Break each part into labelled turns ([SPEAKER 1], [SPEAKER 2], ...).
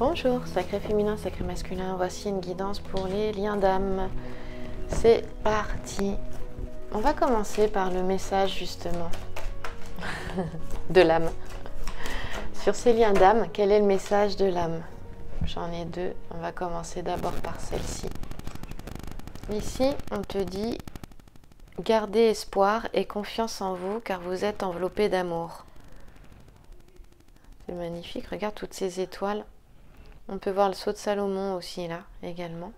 [SPEAKER 1] Bonjour, sacré féminin, sacré masculin, voici une guidance pour les liens d'âme. C'est parti. On va commencer par le message justement de l'âme. Sur ces liens d'âme, quel est le message de l'âme? J'en ai deux, on va commencer d'abord par celle-ci. Ici, on te dit gardez espoir et confiance en vous car vous êtes enveloppé d'amour. C'est magnifique, regarde toutes ces étoiles. On peut voir le sceau de Salomon aussi là, également.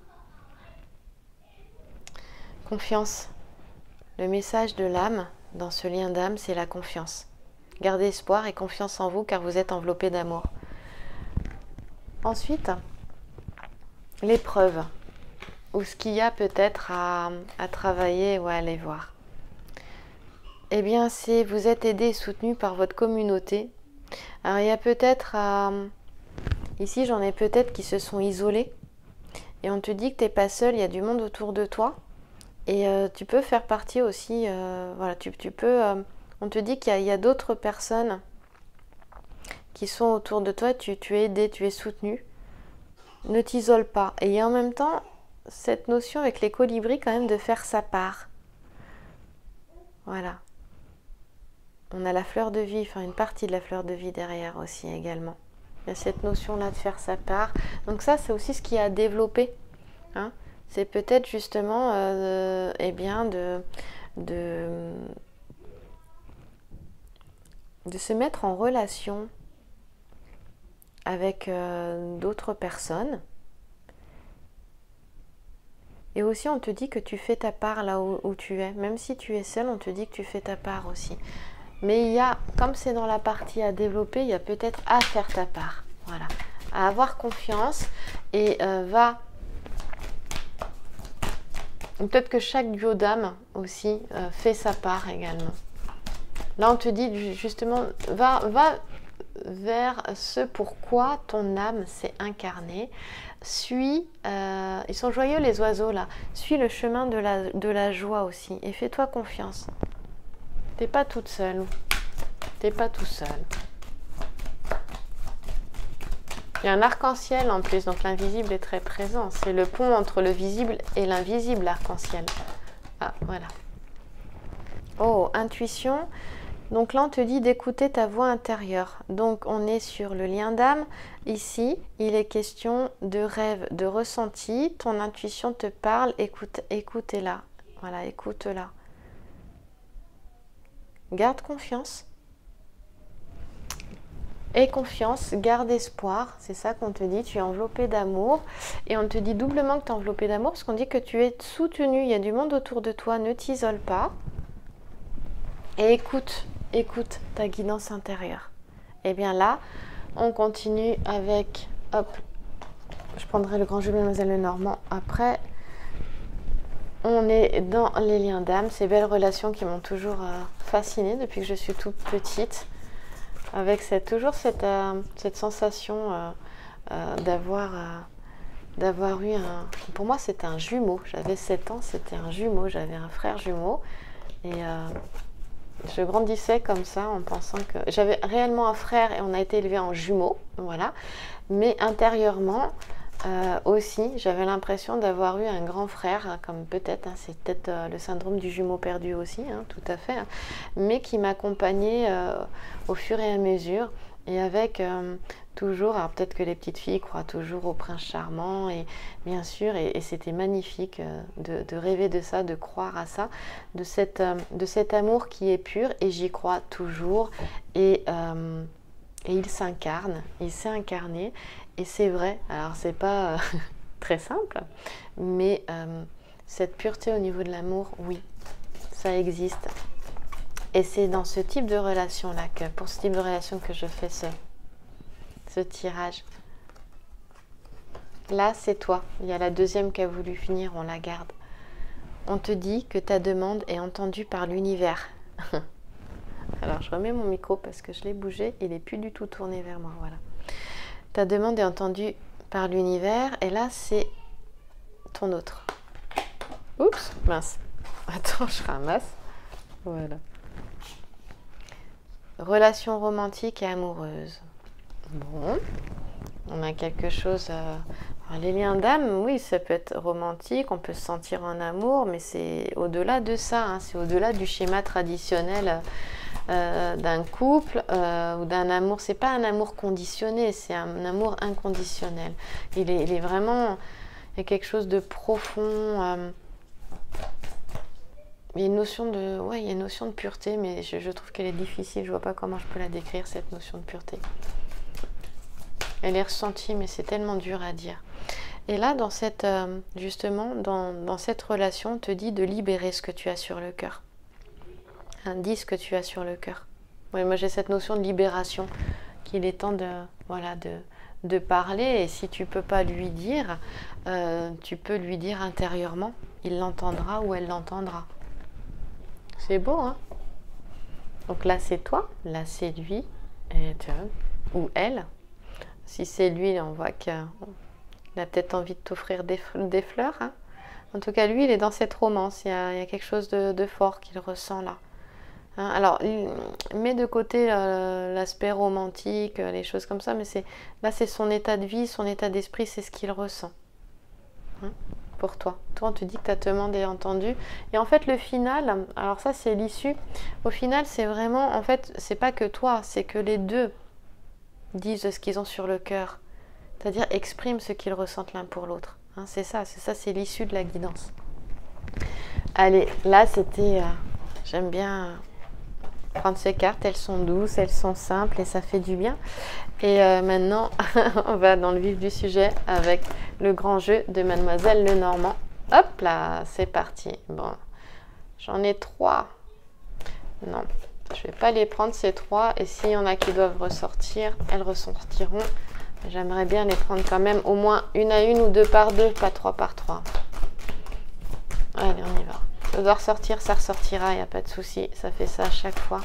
[SPEAKER 1] Confiance. Le message de l'âme dans ce lien d'âme, c'est la confiance. Gardez espoir et confiance en vous car vous êtes enveloppé d'amour. Ensuite, l'épreuve. Ou ce qu'il y a peut-être à travailler ou à aller voir. Eh bien, c'est vous êtes aidé et soutenu par votre communauté. Alors, il y a peut-être... ici, j'en ai peut-être qui se sont isolés. Et on te dit que tu n'es pas seul, il y a du monde autour de toi. Et tu peux faire partie aussi... voilà, tu peux... on te dit qu'il y a d'autres personnes qui sont autour de toi. Tu es aidé, tu es soutenu. Ne t'isole pas. Et en même temps, cette notion avec les colibris, quand même, de faire sa part. Voilà. On a la fleur de vie, enfin une partie de la fleur de vie derrière aussi également. Il y a cette notion-là de faire sa part. Donc ça, c'est aussi ce qui a développé. Hein. C'est peut-être justement eh bien de se mettre en relation avec d'autres personnes. Et aussi, on te dit que tu fais ta part là où tu es. Même si tu es seul, on te dit que tu fais ta part aussi. Mais il y a, comme c'est dans la partie à développer, il y a peut-être à faire ta part. Voilà. À avoir confiance et peut-être que chaque duo d'âme aussi fait sa part également. Là, on te dit justement, va vers ce pourquoi ton âme s'est incarnée. Suis, ils sont joyeux les oiseaux là, suis le chemin de la joie aussi et fais-toi confiance. T'es pas toute seule, t'es pas tout seul. Il y a un arc-en-ciel en plus, donc l'invisible est très présent. C'est le pont entre le visible et l'invisible, l'arc-en-ciel. Ah, voilà. Oh, intuition. Donc là, on te dit d'écouter ta voix intérieure. Donc, on est sur le lien d'âme. Ici, il est question de rêve, de ressenti. Ton intuition te parle, écoutez-la. Voilà, écoute-la. Garde confiance. Aie confiance, garde espoir. C'est ça qu'on te dit. Tu es enveloppé d'amour. Et on te dit doublement que tu es enveloppé d'amour parce qu'on dit que tu es soutenu. Il y a du monde autour de toi. Ne t'isole pas. Et écoute ta guidance intérieure. Et bien là, on continue avec... Hop, je prendrai le grand jeu Mademoiselle Lenormand après. On est dans les liens d'âme, ces belles relations qui m'ont toujours fascinée depuis que je suis toute petite. Avec toujours cette sensation d'avoir eu un... Pour moi, c'était un jumeau. J'avais 7 ans, c'était un jumeau. J'avais un frère jumeau. Et je grandissais comme ça en pensant que... J'avais réellement un frère et on a été élevés en jumeaux. Voilà. Mais intérieurement... aussi, j'avais l'impression d'avoir eu un grand frère, comme peut-être, hein, c'est peut-être le syndrome du jumeau perdu aussi, hein, tout à fait, hein, mais qui m'accompagnait au fur et à mesure, et avec toujours, alors peut-être que les petites filles croient toujours au prince charmant, et bien sûr, et c'était magnifique de rêver de ça, de croire à ça, de cet amour qui est pur, et j'y crois toujours, et il s'incarne, il s'est incarné. Et c'est vrai, alors c'est pas très simple, mais cette pureté au niveau de l'amour, oui, ça existe. Et c'est dans ce type de relation-là, pour ce type de relation que je fais ce tirage. Là, c'est toi. Il y a la deuxième qui a voulu finir, on la garde. On te dit que ta demande est entendue par l'univers. Alors, je remets mon micro parce que je l'ai bougé, il n'est plus du tout tourné vers moi, voilà. Ta demande est entendue par l'univers et là c'est ton autre. Oups, mince. Attends, je ramasse. Voilà. Relation romantique et amoureuse. Bon. On a quelque chose... Alors, les liens d'âme, oui, ça peut être romantique, on peut se sentir en amour, mais c'est au-delà de ça, hein, c'est au-delà du schéma traditionnel d'un couple ou d'un amour. C'est pas un amour conditionné, c'est un amour inconditionnel. Il est vraiment... Il y a quelque chose de profond... il y a une notion de, ouais, il y a une notion de pureté, mais je trouve qu'elle est difficile. Je vois pas comment je peux la décrire, cette notion de pureté. Elle est ressentie, mais c'est tellement dur à dire. Et là, dans cette, justement, dans cette relation, on te dit de libérer ce que tu as sur le cœur. Hein, dis ce que tu as sur le cœur. Ouais, moi, j'ai cette notion de libération, qu'il est temps de, voilà, de parler. Et si tu peux pas lui dire, tu peux lui dire intérieurement. Il l'entendra ou elle l'entendra. C'est beau, hein? Donc là, c'est toi, là, c'est lui, et ou elle. Si c'est lui, on voit qu'il a peut-être envie de t'offrir des fleurs. Hein. En tout cas, lui, il est dans cette romance. Il y a quelque chose de fort qu'il ressent là. Hein, alors, mets de côté l'aspect romantique, les choses comme ça, mais là, c'est son état de vie, son état d'esprit, c'est ce qu'il ressent. Hein, pour toi. Toi, on te dit que ta demande est entendue. Et en fait, le final, alors ça, c'est l'issue. Au final, c'est vraiment, en fait, c'est pas que toi, c'est que les deux disent ce qu'ils ont sur le cœur. C'est-à-dire expriment ce qu'ils ressentent l'un pour l'autre. Hein, c'est ça, c'est l'issue de la guidance. Allez, là, c'était... j'aime bien prendre ces cartes, elles sont douces, elles sont simples et ça fait du bien. Et maintenant, on va dans le vif du sujet avec le grand jeu de Mademoiselle Lenormand. Hop là, c'est parti. Bon, j'en ai 3. Non, je ne vais pas les prendre ces 3. Et s'il y en a qui doivent ressortir, elles ressortiront. J'aimerais bien les prendre quand même au moins une à une ou 2 par 2, pas 3 par 3. Allez, on y va. Ça doit ressortir, ça ressortira, il n'y a pas de souci. Ça fait ça à chaque fois.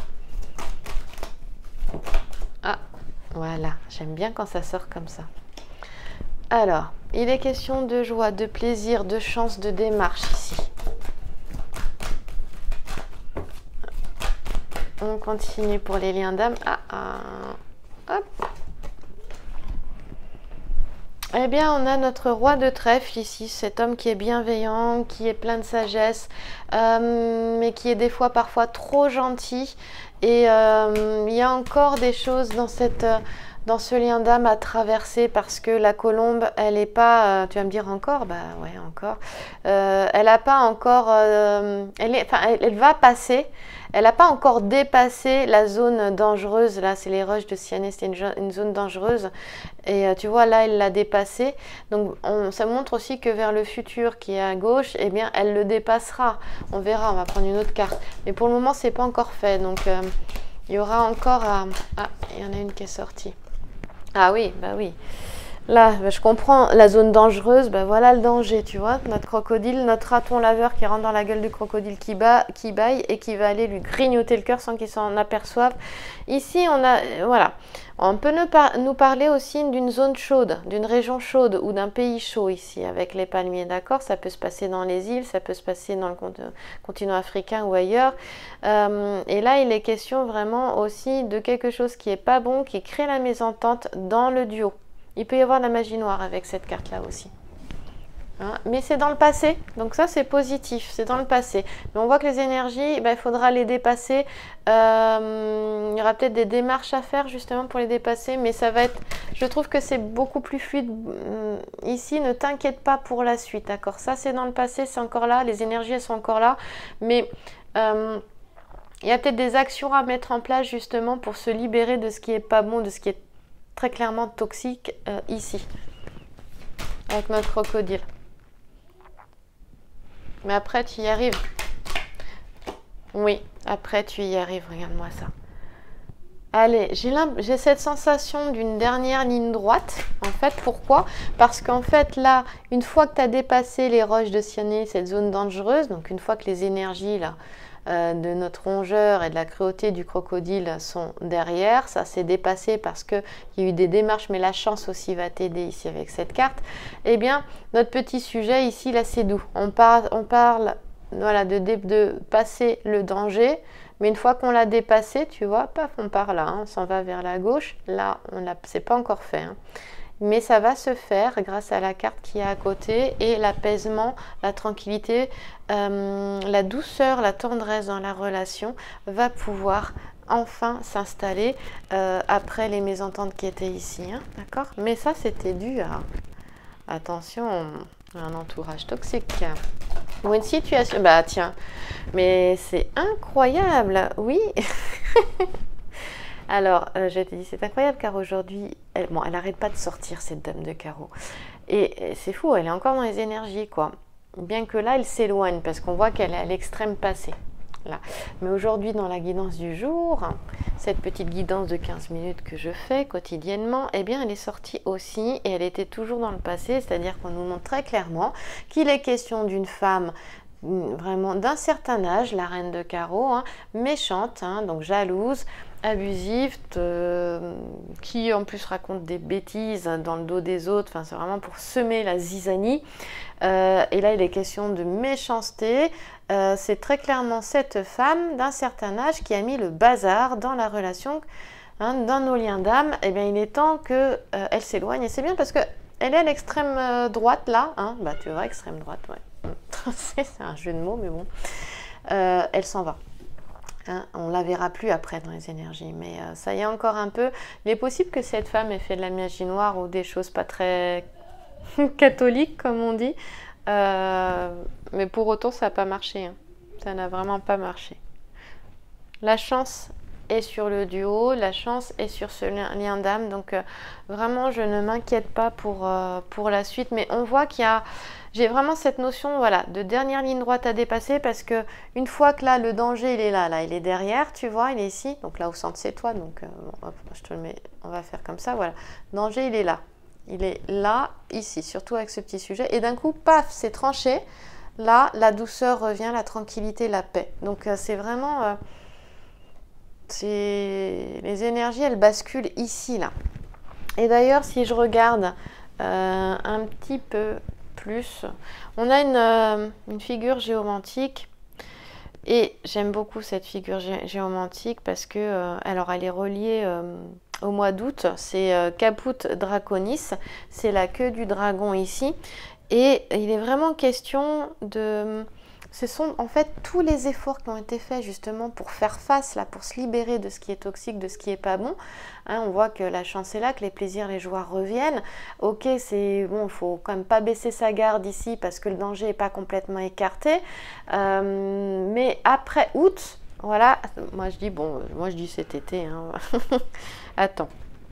[SPEAKER 1] Ah, voilà. J'aime bien quand ça sort comme ça. Alors, il est question de joie, de plaisir, de chance, de démarche ici. On continue pour les liens d'âme. Hop. Eh bien, on a notre roi de trèfle ici, cet homme qui est bienveillant, qui est plein de sagesse, mais qui est des fois parfois trop gentil. Et il y a encore des choses dans ce lien d'âme à traverser parce que la colombe, elle n'est pas... tu vas me dire encore? Bah ouais, encore. Elle n'a pas encore... elle va passer. Elle n'a pas encore dépassé la zone dangereuse. Là, c'est les roches de Siané, c'est une zone dangereuse. Et tu vois, là, elle l'a dépassé. Donc, ça montre aussi que vers le futur qui est à gauche, eh bien, elle le dépassera. On verra, on va prendre une autre carte. Mais pour le moment, c'est pas encore fait. Donc, il y aura encore à... Ah, il y en a une qui est sortie. Ah oui, bah oui. Là, je comprends la zone dangereuse, ben voilà le danger, tu vois. Notre crocodile, notre raton laveur qui rentre dans la gueule du crocodile qui baille et qui va aller lui grignoter le cœur sans qu'il s'en aperçoive. Ici, on a, voilà. On peut nous parler aussi d'une zone chaude, d'une région chaude ou d'un pays chaud ici, avec les palmiers, d'accord? Ça peut se passer dans les îles, ça peut se passer dans le continent africain ou ailleurs. Et là, il est question vraiment aussi de quelque chose qui n'est pas bon, qui crée la mésentente dans le duo. Il peut y avoir de la magie noire avec cette carte-là aussi. Hein, mais c'est dans le passé, donc ça c'est positif, c'est dans le passé. Mais on voit que les énergies, il faudra les dépasser. Il y aura peut-être des démarches à faire justement pour les dépasser, mais ça va être... Je trouve que c'est beaucoup plus fluide ici, ne t'inquiète pas pour la suite, d'accord? Ça c'est dans le passé, c'est encore là, les énergies elles sont encore là, mais... il y a peut-être des actions à mettre en place justement pour se libérer de ce qui n'est pas bon, de ce qui est très clairement toxique ici, avec notre crocodile. Mais après, tu y arrives. Oui, après, tu y arrives. Regarde-moi ça. Allez, j'ai cette sensation d'une dernière ligne droite. En fait, pourquoi? Parce qu'en fait, là, une fois que tu as dépassé les roches de Siané, cette zone dangereuse, donc une fois que les énergies, là, de notre rongeur et de la cruauté du crocodile sont derrière. Ça s'est dépassé parce qu'il y a eu des démarches, mais la chance aussi va t'aider ici avec cette carte. Eh bien, notre petit sujet ici, là, c'est doux. On parle voilà, de passer le danger, mais une fois qu'on l'a dépassé, tu vois, paf, on part là, hein, on s'en va vers la gauche. Là, c'est pas encore fait. Hein. Mais ça va se faire grâce à la carte qui est à côté et l'apaisement, la tranquillité, la douceur, la tendresse dans la relation va pouvoir enfin s'installer après les mésententes qui étaient ici, hein, d'accord? Mais ça, c'était dû à, attention, un entourage toxique ou une situation. Bah tiens, mais c'est incroyable, oui. Alors, je te dis, c'est incroyable car aujourd'hui, elle n'arrête pas de sortir cette dame de carreau. Et c'est fou, elle est encore dans les énergies, quoi. Bien que là, elle s'éloigne parce qu'on voit qu'elle est à l'extrême passé. Là. Mais aujourd'hui, dans la guidance du jour, cette petite guidance de 15 minutes que je fais quotidiennement, eh bien, elle est sortie aussi et elle était toujours dans le passé, c'est-à-dire qu'on nous montre très clairement qu'il est question d'une femme vraiment d'un certain âge, la reine de carreau, hein, méchante, hein, donc jalouse, abusive, qui en plus raconte des bêtises dans le dos des autres, enfin c'est vraiment pour semer la zizanie. Et là il est question de méchanceté. C'est très clairement cette femme d'un certain âge qui a mis le bazar dans la relation, hein, dans nos liens d'âme. Et bien il est temps que elle s'éloigne, et c'est bien parce que elle est à l'extrême droite là, hein, bah tu vois, extrême droite, ouais. C'est un jeu de mots, mais bon, elle s'en va. Hein, on ne la verra plus après dans les énergies, mais ça y est encore un peu. Il est possible que cette femme ait fait de la magie noire ou des choses pas très catholiques, comme on dit, mais pour autant, ça n'a pas marché. Hein. Ça n'a vraiment pas marché. La chance est sur le duo, la chance est sur ce lien d'âme, donc vraiment, je ne m'inquiète pas pour la suite, mais on voit qu'il y a... J'ai vraiment cette notion, voilà, de dernière ligne droite à dépasser parce que une fois que là, le danger, il est là, il est derrière, tu vois, il est ici. Donc là, au centre, c'est toi. Donc, hop, je te le mets, on va faire comme ça, voilà. Danger, il est là. Il est là, ici, surtout avec ce petit sujet. Et d'un coup, paf, c'est tranché. Là, la douceur revient, la tranquillité, la paix. Donc, c'est vraiment... les énergies, elles basculent ici, là. Et d'ailleurs, si je regarde un petit peu... plus. On a une figure géomantique et j'aime beaucoup cette figure géomantique parce que alors elle est reliée au mois d'août, c'est Caput Draconis, c'est la queue du dragon ici et il est vraiment question de... Ce sont en fait tous les efforts qui ont été faits justement pour faire face, là, pour se libérer de ce qui est toxique, de ce qui n'est pas bon. Hein, on voit que la chance est là, que les plaisirs, les joies reviennent. Ok, c'est bon, il faut quand même pas baisser sa garde ici parce que le danger n'est pas complètement écarté. Mais après août, voilà, moi je dis bon, moi je dis cet été. Hein. Attends,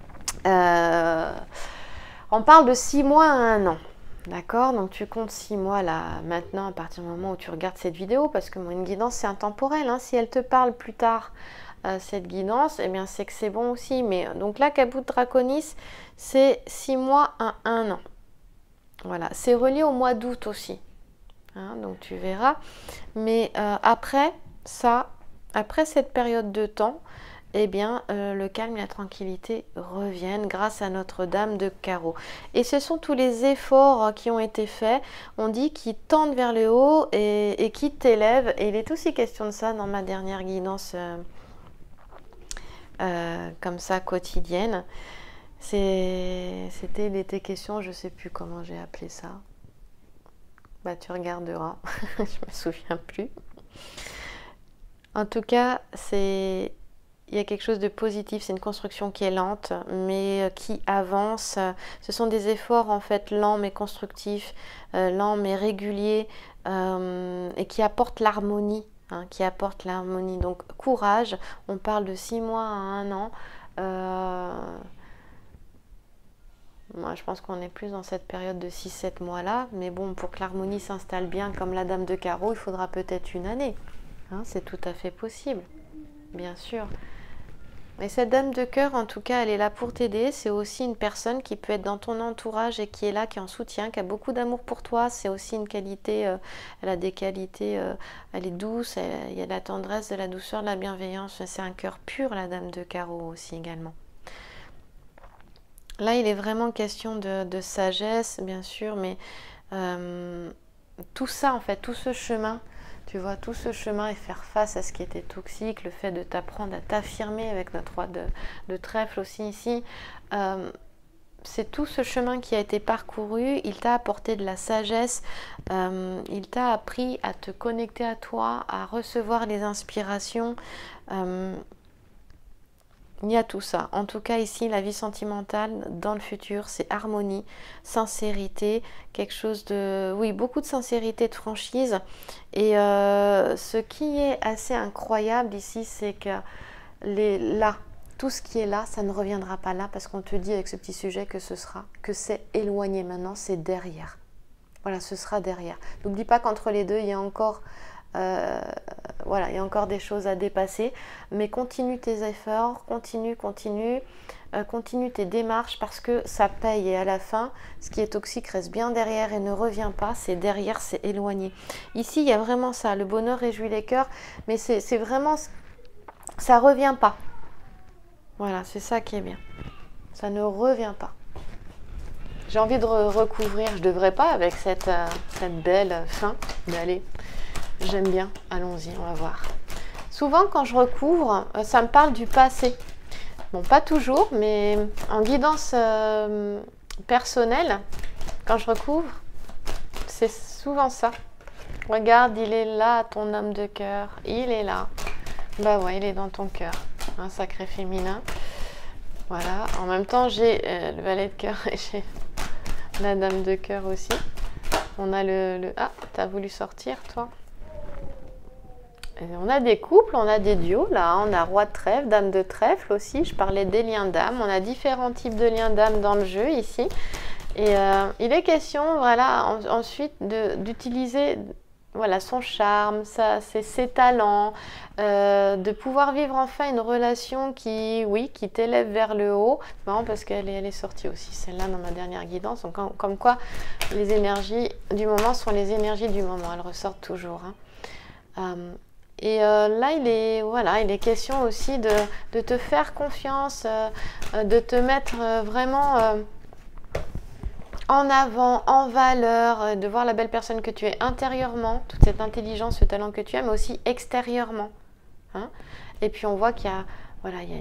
[SPEAKER 1] on parle de 6 mois à 1 an. D'accord, donc tu comptes 6 mois là maintenant à partir du moment où tu regardes cette vidéo parce que moi une guidance c'est intemporel, hein. Si elle te parle plus tard cette guidance, eh bien c'est que c'est bon aussi. Mais donc là Caput Draconis c'est 6 mois à 1 an. Voilà, c'est relié au mois d'août aussi, hein, donc tu verras. Mais après ça, après cette période de temps, eh bien, le calme et la tranquillité reviennent grâce à Notre-Dame de Carreau. Et ce sont tous les efforts qui ont été faits, on dit, qui tendent vers le haut et qui t'élèvent. Et il est aussi question de ça dans ma dernière guidance comme ça, quotidienne. C'était, il était question, je ne sais plus comment j'ai appelé ça. Bah, tu regarderas, je ne me souviens plus. En tout cas, il y a quelque chose de positif, c'est une construction qui est lente, mais qui avance. Ce sont des efforts en fait lents mais constructifs, lents mais réguliers, et qui apportent l'harmonie. Hein, qui apportent l'harmonie. Donc courage, on parle de 6 mois à 1 an. Moi, je pense qu'on est plus dans cette période de 6-7 mois là, mais bon, pour que l'harmonie s'installe bien comme la dame de carreau, il faudra peut-être 1 année. Hein, c'est tout à fait possible, bien sûr. Mais cette dame de cœur, en tout cas, elle est là pour t'aider. C'est aussi une personne qui peut être dans ton entourage et qui est là, qui est en soutien, qui a beaucoup d'amour pour toi. C'est aussi une qualité, elle a des qualités, elle est douce, il y a de la tendresse, de la douceur, de la bienveillance. C'est un cœur pur, la dame de carreau aussi également. Là, il est vraiment question de sagesse, bien sûr, mais tout ça, en fait, tout ce chemin... Tu vois, tout ce chemin et faire face à ce qui était toxique, le fait de t'apprendre à t'affirmer avec notre roi de trèfle aussi ici, c'est tout ce chemin qui a été parcouru, il t'a apporté de la sagesse, il t'a appris à te connecter à toi, à recevoir les inspirations. Il y a tout ça. En tout cas, ici, la vie sentimentale dans le futur, c'est harmonie, sincérité, quelque chose de... Oui, beaucoup de sincérité, de franchise. Et ce qui est assez incroyable ici, c'est que là, tout ce qui est là, ça ne reviendra pas là parce qu'on te dit avec ce petit sujet que c'est éloigné maintenant, c'est derrière. Voilà, ce sera derrière. N'oublie pas qu'entre les deux, il y a encore... voilà, il y a encore des choses à dépasser, mais continue tes efforts, continue tes démarches parce que ça paye et à la fin, ce qui est toxique reste bien derrière et ne revient pas, c'est derrière, c'est éloigné. Ici, il y a vraiment ça, le bonheur réjouit les cœurs, mais c'est vraiment, ça revient pas. Voilà, c'est ça qui est bien. Ça ne revient pas. J'ai envie de recouvrir, je devrais pas avec cette belle fin, mais allez. J'aime bien, allons-y, on va voir. Souvent, quand je recouvre, ça me parle du passé. Bon, pas toujours, mais en guidance personnelle, quand je recouvre, c'est souvent ça. Regarde, il est là, ton homme de cœur. Il est là. Bah ouais, il est dans ton cœur. Un sacré féminin. Voilà. En même temps, j'ai le valet de cœur et j'ai la dame de cœur aussi. On a Ah, t'as voulu sortir, toi ? On a des couples, on a des duos, là, on a roi de trèfle, dame de trèfle aussi, je parlais des liens d'âme, on a différents types de liens d'âme dans le jeu ici. Et il est question, voilà, ensuite d'utiliser voilà, son charme, ses talents, de pouvoir vivre enfin une relation qui t'élève vers le haut. C'est marrant parce qu'elle est sortie aussi, celle-là, dans ma dernière guidance. Donc, comme quoi, les énergies du moment sont les énergies du moment, elles ressortent toujours. Hein. Et là, il est question aussi de te faire confiance, de te mettre vraiment en avant, en valeur, de voir la belle personne que tu es intérieurement, toute cette intelligence, ce talent que tu as, mais aussi extérieurement. Hein. Et puis on voit qu'il y a, voilà, il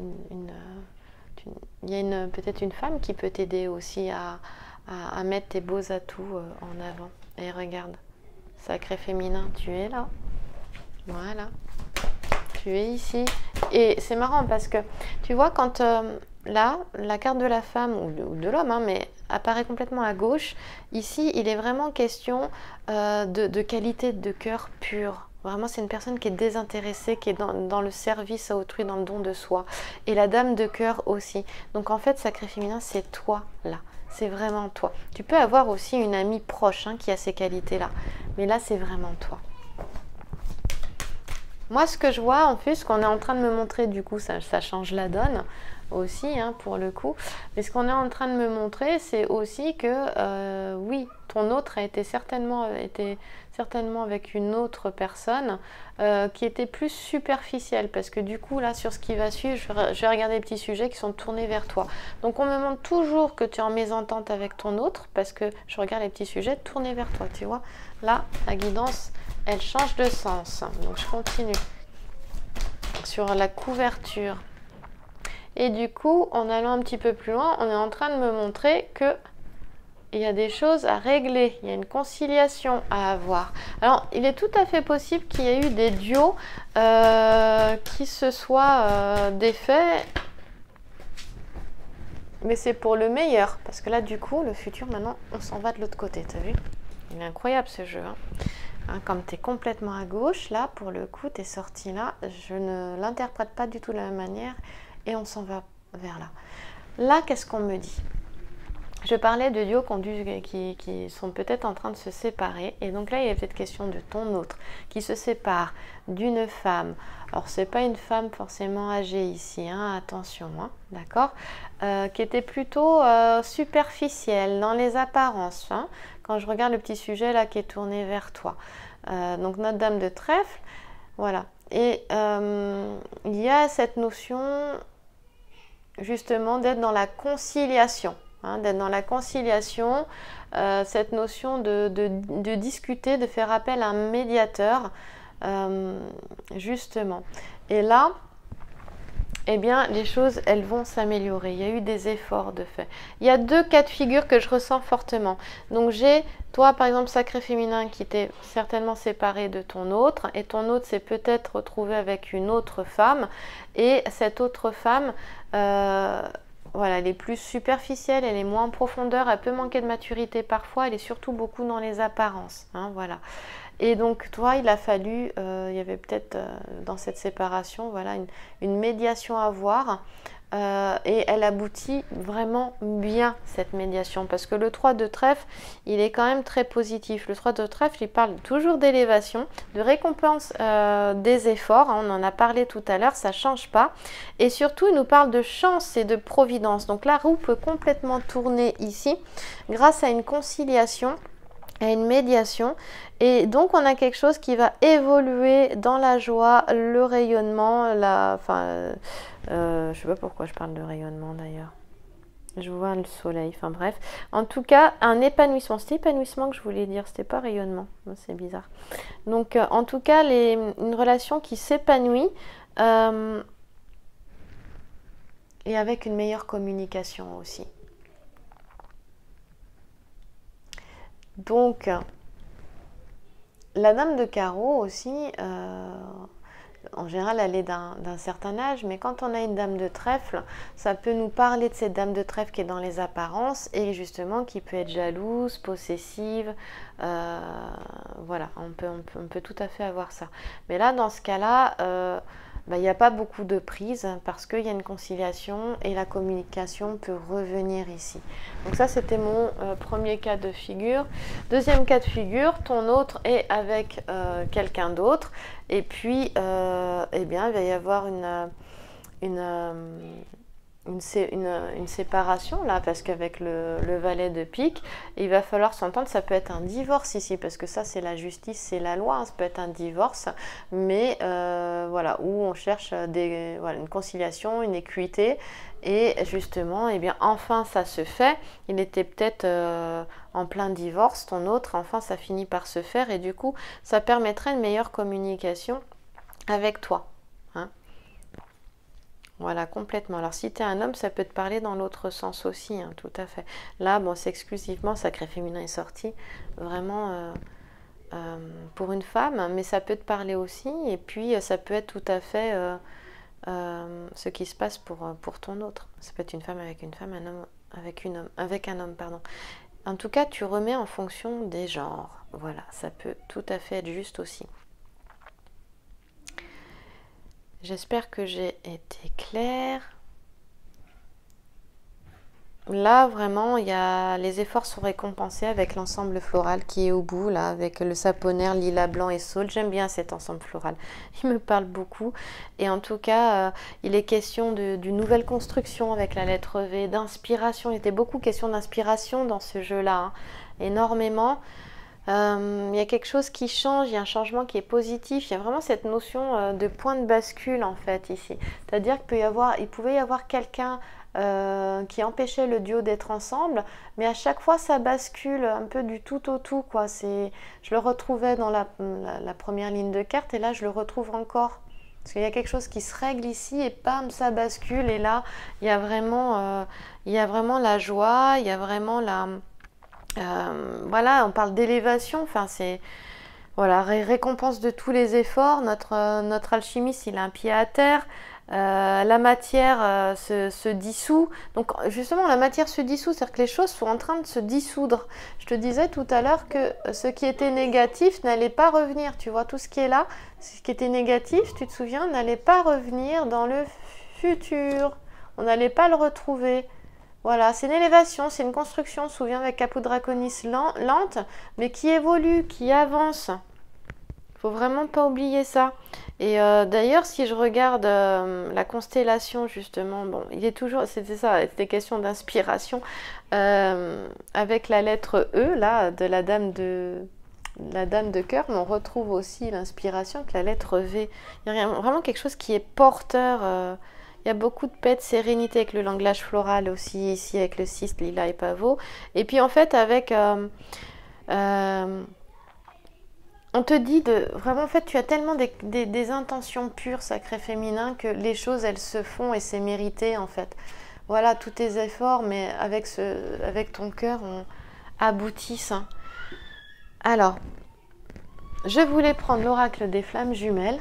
[SPEAKER 1] y a peut-être une femme qui peut t'aider aussi à mettre tes beaux atouts en avant. Et regarde, sacré féminin, tu es là. Voilà, tu es ici. Et c'est marrant parce que tu vois quand là, la carte de la femme ou de l'homme, hein, mais apparaît complètement à gauche, ici il est vraiment question de qualité de cœur pur. Vraiment, c'est une personne qui est désintéressée, qui est dans le service à autrui, dans le don de soi. Et la dame de cœur aussi. Donc en fait, sacré féminin, c'est toi là. C'est vraiment toi. Tu peux avoir aussi une amie proche hein, qui a ces qualités-là. Mais là, c'est vraiment toi. Moi, ce que je vois, en plus, ce qu'on est en train de me montrer, du coup, ça change la donne aussi, hein, pour le coup. Mais ce qu'on est en train de me montrer, c'est aussi que, oui, ton autre a été certainement avec une autre personne qui était plus superficielle. Parce que du coup, là, sur ce qui va suivre, je vais regarder les petits sujets qui sont tournés vers toi. Donc, on me montre toujours que tu es en mésentente avec ton autre parce que je regarde les petits sujets tournés vers toi, tu vois. Là, la guidance... elle change de sens. Donc, je continue sur la couverture. Et du coup, en allant un petit peu plus loin, on est en train de me montrer que il y a des choses à régler. Il y a une conciliation à avoir. Alors, il est tout à fait possible qu'il y ait eu des duos qui se soient défaits. Mais c'est pour le meilleur. Parce que là, du coup, le futur, maintenant, on s'en va de l'autre côté. T'as vu? Il est incroyable, ce jeu. Hein. Hein, comme tu es complètement à gauche, là, pour le coup, tu es sorti là, je ne l'interprète pas du tout de la même manière et on s'en va vers là. Là, qu'est-ce qu'on me dit? Je parlais de duos qui sont peut-être en train de se séparer et donc là, il est peut-être question de ton autre qui se sépare d'une femme. Alors, c'est pas une femme forcément âgée ici, hein, attention, hein, d'accord, qui était plutôt superficielle dans les apparences, hein, quand je regarde le petit sujet là qui est tourné vers toi. Donc notre dame de trèfle, voilà. Et il y a cette notion justement d'être dans la conciliation, hein, d'être dans la conciliation, cette notion de discuter, de faire appel à un médiateur, justement. Et là, eh bien, les choses, elles vont s'améliorer. Il y a eu des efforts de fait. Il y a 2 cas de figure que je ressens fortement. Donc, j'ai, toi, par exemple, sacré féminin qui t'est certainement séparé de ton autre, et ton autre s'est peut-être retrouvé avec une autre femme, et cette autre femme, voilà, elle est plus superficielle, elle est moins en profondeur, elle peut manquer de maturité parfois, elle est surtout beaucoup dans les apparences, hein, voilà. Et donc, toi, il a fallu, il y avait peut-être dans cette séparation, voilà, une médiation à voir. Et elle aboutit vraiment bien, cette médiation. Parce que le 3 de trèfle, il est quand même très positif. Le 3 de trèfle, il parle toujours d'élévation, de récompense des efforts. Hein, on en a parlé tout à l'heure, ça ne change pas. Et surtout, il nous parle de chance et de providence. Donc, la roue peut complètement tourner ici grâce à une conciliation, à une médiation, et donc on a quelque chose qui va évoluer dans la joie, le rayonnement, je sais pas pourquoi je parle de rayonnement d'ailleurs, je vois le soleil, enfin bref, en tout cas un épanouissement, c'était épanouissement que je voulais dire, c'était pas rayonnement, c'est bizarre. Donc en tout cas une relation qui s'épanouit et avec une meilleure communication aussi. Donc, la dame de carreau aussi, en général, elle est d'un certain âge, mais quand on a une dame de trèfle, ça peut nous parler de cette dame de trèfle qui est dans les apparences et justement qui peut être jalouse, possessive, voilà, on peut tout à fait avoir ça. Mais là, dans ce cas-là, il n'y a pas beaucoup de prise parce qu'il y a une conciliation et la communication peut revenir ici. Donc ça, c'était mon premier cas de figure. Deuxième cas de figure, ton autre est avec quelqu'un d'autre et puis, eh bien, il va y avoir une séparation là, parce qu'avec le valet de pique, il va falloir s'entendre. Ça peut être un divorce ici, parce que ça c'est la justice, c'est la loi, hein. Ça peut être un divorce, mais voilà, où on cherche une conciliation, une équité, et justement, eh bien, enfin ça se fait. Il était peut-être en plein divorce, ton autre, enfin ça finit par se faire, et du coup ça permettrait une meilleure communication avec toi, hein. Voilà, complètement. Alors, si tu es un homme, ça peut te parler dans l'autre sens aussi, hein, tout à fait. Là, bon, c'est exclusivement Sacré Féminin est sorti, vraiment pour une femme, mais ça peut te parler aussi. Et puis, ça peut être tout à fait ce qui se passe pour ton autre. Ça peut être une femme, un homme avec un homme, pardon. En tout cas, tu remets en fonction des genres. Voilà, ça peut tout à fait être juste aussi. J'espère que j'ai été claire. Là, vraiment, les efforts sont récompensés avec l'ensemble floral qui est au bout, là, avec le saponaire, lilas, blanc et saule. J'aime bien cet ensemble floral. Il me parle beaucoup. Et en tout cas, il est question d'une nouvelle construction avec la lettre V, d'inspiration. Il était beaucoup question d'inspiration dans ce jeu-là, hein, énormément. Il y a quelque chose qui change, il y a un changement qui est positif, il y a vraiment cette notion de point de bascule en fait ici. C'est-à-dire qu'il pouvait y avoir quelqu'un qui empêchait le duo d'être ensemble, mais à chaque fois ça bascule un peu du tout au tout, quoi. Je le retrouvais dans la première ligne de carte et là je le retrouve encore. Parce qu'il y a quelque chose qui se règle ici et bam, ça bascule et là il y a vraiment la joie, il y a vraiment voilà, on parle d'élévation, enfin c'est voilà, récompense de tous les efforts. Notre alchimiste, il a un pied à terre. La matière se dissout. Donc justement, la matière se dissout, c'est-à-dire que les choses sont en train de se dissoudre. Je te disais tout à l'heure que ce qui était négatif n'allait pas revenir. Tu vois, tout ce qui est là, ce qui était négatif, tu te souviens, n'allait pas revenir dans le futur. On n'allait pas le retrouver. Voilà, c'est une élévation, c'est une construction, souviens, avec Caput Draconis lente, mais qui évolue, qui avance. Faut vraiment pas oublier ça. Et d'ailleurs, si je regarde la constellation, justement, bon, il est toujours, c'était ça, c'était question d'inspiration, avec la lettre E, là, de la dame de cœur, mais on retrouve aussi l'inspiration avec la lettre V. Il y a vraiment quelque chose qui est porteur. Il y a beaucoup de paix, de sérénité avec le langage floral aussi, ici avec le cyste, lilas et pavot. Et puis en fait avec On te dit de vraiment, en fait, tu as tellement des intentions pures, sacré féminin, que les choses, elles se font et c'est mérité, en fait. Voilà, tous tes efforts, mais avec ton cœur, aboutissent. Hein. Alors, je voulais prendre l'oracle des flammes jumelles.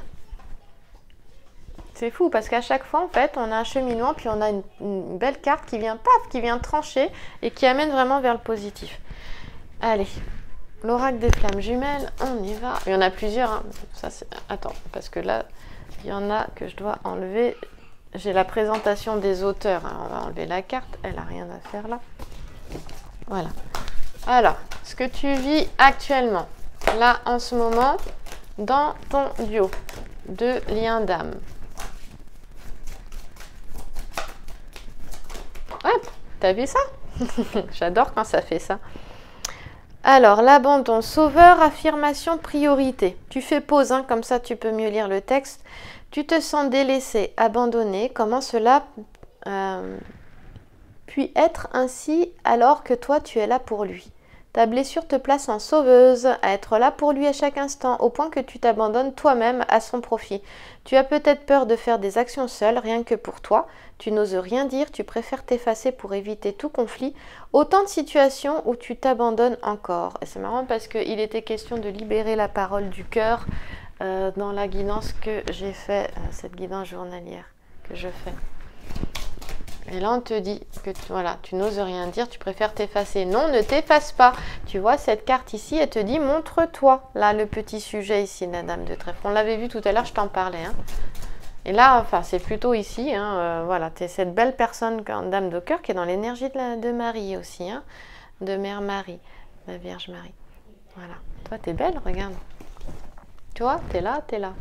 [SPEAKER 1] C'est fou parce qu'à chaque fois, en fait, on a un cheminement, puis on a une belle carte qui vient, paf, qui vient trancher et qui amène vraiment vers le positif. Allez, l'oracle des flammes jumelles, on y va. Il y en a plusieurs. Hein. Ça, attends, parce que là, il y en a que je dois enlever. J'ai la présentation des auteurs. Hein. On va enlever la carte. Elle n'a rien à faire là. Voilà. Alors, ce que tu vis actuellement, là, en ce moment, dans ton duo de lien d'âme. Hop, t'as vu ça? J'adore quand ça fait ça. Alors, l'abandon, sauveur, affirmation, priorité. Tu fais pause, hein, comme ça tu peux mieux lire le texte. Tu te sens délaissé, abandonné. Comment cela puis être ainsi alors que toi tu es là pour lui? Ta blessure te place en sauveuse, à être là pour lui à chaque instant, au point que tu t'abandonnes toi-même à son profit. Tu as peut-être peur de faire des actions seule, rien que pour toi. Tu n'oses rien dire, tu préfères t'effacer pour éviter tout conflit. Autant de situations où tu t'abandonnes encore. Et c'est marrant parce qu'il était question de libérer la parole du cœur dans la guidance que j'ai fait, cette guidance journalière que je fais. Et là, on te dit que voilà, tu n'oses rien dire, tu préfères t'effacer. Non, ne t'efface pas. Tu vois, cette carte ici, elle te dit montre-toi. Là, le petit sujet ici, la dame de trèfle. On l'avait vu tout à l'heure, je t'en parlais. Hein. Et là, enfin, c'est plutôt ici. Hein, voilà, tu es cette belle personne, dame de cœur, qui est dans l'énergie de Marie aussi. Hein, de Mère Marie, la Vierge Marie. Voilà. Toi, tu es belle, regarde. Tu vois, tu es là, tu es là.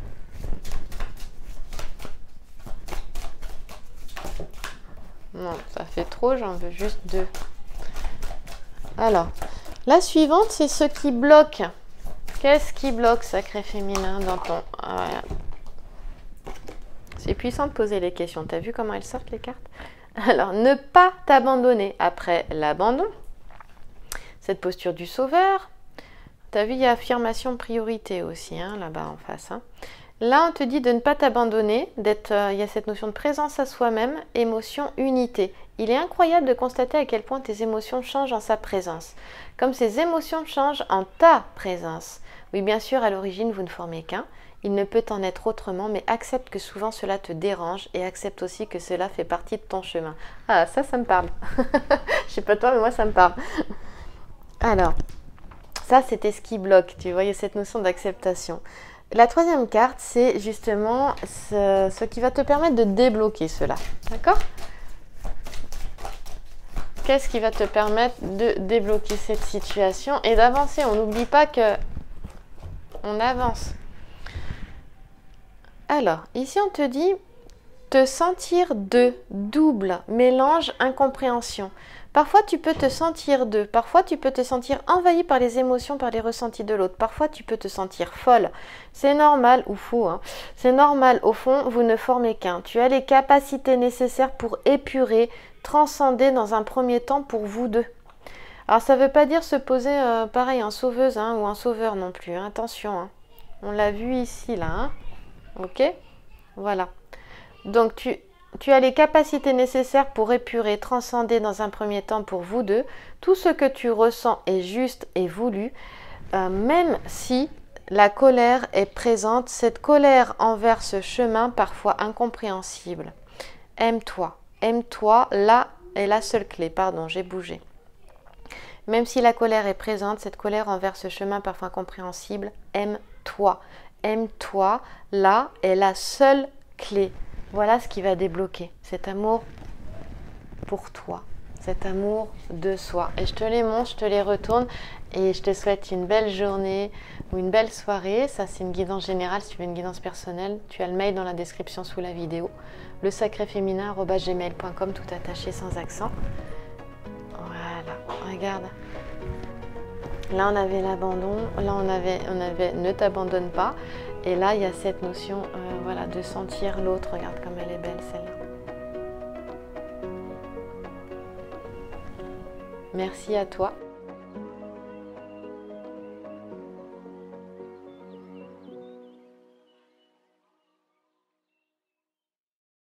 [SPEAKER 1] Non, ça fait trop, j'en veux juste 2. Alors, la suivante, c'est ce qui bloque. Qu'est-ce qui bloque, sacré féminin, dans ton... C'est puissant de poser les questions. T'as vu comment elles sortent, les cartes? Alors, ne pas t'abandonner après l'abandon. Cette posture du sauveur. T'as vu, il y a affirmation priorité aussi, hein, là-bas en face. Hein. Là, on te dit de ne pas t'abandonner, il y a cette notion de présence à soi-même, émotion, unité. Il est incroyable de constater à quel point tes émotions changent en sa présence, comme ces émotions changent en ta présence. Oui, bien sûr, à l'origine, vous ne formez qu'un. Il ne peut en être autrement, mais accepte que souvent cela te dérange et accepte aussi que cela fait partie de ton chemin. Ah, ça me parle. Je sais pas toi, mais moi, ça me parle. Alors, ça, c'était ce qui bloque, tu vois, il y a cette notion d'acceptation. La troisième carte, c'est justement ce qui va te permettre de débloquer cela. D'accord? Qu'est-ce qui va te permettre de débloquer cette situation et d'avancer? On n'oublie pas que on avance. Alors, ici, on te dit te sentir double, mélange, incompréhension. Parfois, tu peux te sentir parfois, tu peux te sentir envahi par les émotions, par les ressentis de l'autre. Parfois, tu peux te sentir folle. C'est normal, ou fou, hein. C'est normal. Au fond, vous ne formez qu'un. Tu as les capacités nécessaires pour épurer, transcender dans un premier temps pour vous deux. Alors, ça ne veut pas dire se poser, pareil, en sauveuse hein, ou en sauveur non plus. Hein. Attention, hein. On l'a vu ici, là. Hein. Ok? Voilà. Donc, tu as les capacités nécessaires pour épurer, transcender dans un premier temps pour vous deux. Tout ce que tu ressens est juste et voulu, même si la colère est présente, cette colère envers ce chemin parfois incompréhensible. Aime-toi. Aime-toi, là est la seule clé. Pardon, j'ai bougé. Même si la colère est présente, cette colère envers ce chemin parfois incompréhensible, aime-toi. Aime-toi, là est la seule clé. Voilà ce qui va débloquer cet amour pour toi, cet amour de soi. Et je te les montre, je te les retourne et je te souhaite une belle journée ou une belle soirée. Ça, c'est une guidance générale. Si tu veux une guidance personnelle, tu as le mail dans la description sous la vidéo. lesacréféminin@gmail.com, tout attaché sans accent. Voilà, regarde. Là, on avait l'abandon. Là, on avait ne t'abandonne pas. Et là, il y a cette notion voilà, de sentir l'autre. Regarde comme elle est belle, celle-là. Merci à toi.